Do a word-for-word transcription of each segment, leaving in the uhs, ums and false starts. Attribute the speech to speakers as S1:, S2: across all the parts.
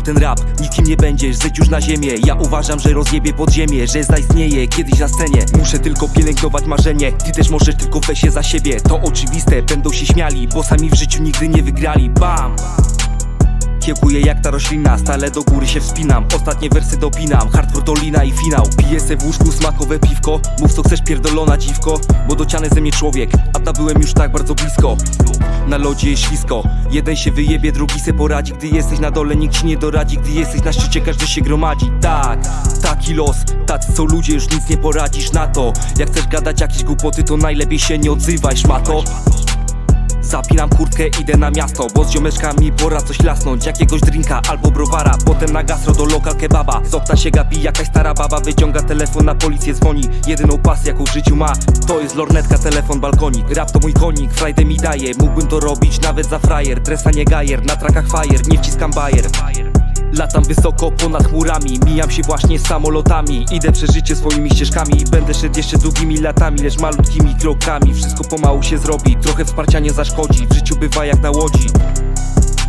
S1: ten rap, nikim nie będziesz, zejdź już na ziemię. Ja uważam, że rozjebie podziemie, że zaistnieje kiedyś na scenie. Muszę tylko pielęgnować marzenie, ty też możesz, tylko weź się za siebie. To oczywiste, będą się śmiali, bo sami w życiu nigdy nie wygrali. Bam! Kiełkuję jak ta roślina, stale do góry się wspinam. Ostatnie wersy dopinam, hardcore dolina i finał. Piję se w łóżku smakowe piwko, mów co chcesz pierdolona dziwko, bo dociany ze mnie człowiek, a ta byłem już tak bardzo blisko. Na lodzie jest ślisko, jeden się wyjebie, drugi se poradzi. Gdy jesteś na dole, nikt ci nie doradzi. Gdy jesteś na szczycie, każdy się gromadzi. Tak, taki los, tacy są ludzie, już nic nie poradzisz na to. Jak chcesz gadać jakieś głupoty, to najlepiej się nie odzywaj, szmato. Zapinam kurtkę, idę na miasto, bo z ziomeczkami pora coś lasnąć. Jakiegoś drinka albo browara, potem na gastro do lokal kebaba. Z okna się gapi jakaś stara baba, wyciąga telefon, na policję dzwoni. Jedyną pasję jaką w życiu ma, to jest lornetka, telefon, balkonik. Rap to mój konik, frajdę mi daje, mógłbym to robić nawet za frajer. Dresa nie gajer, na trakach fire, nie wciskam bajer. Latam wysoko ponad chmurami, mijam się właśnie z samolotami. Idę przez życie swoimi ścieżkami, będę szedł jeszcze długimi latami, lecz malutkimi krokami. Wszystko pomału się zrobi, trochę wsparcia nie zaszkodzi. W życiu bywa jak na łodzi,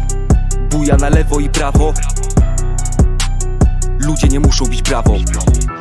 S1: buja na lewo i prawo. Ludzie nie muszą bić brawo.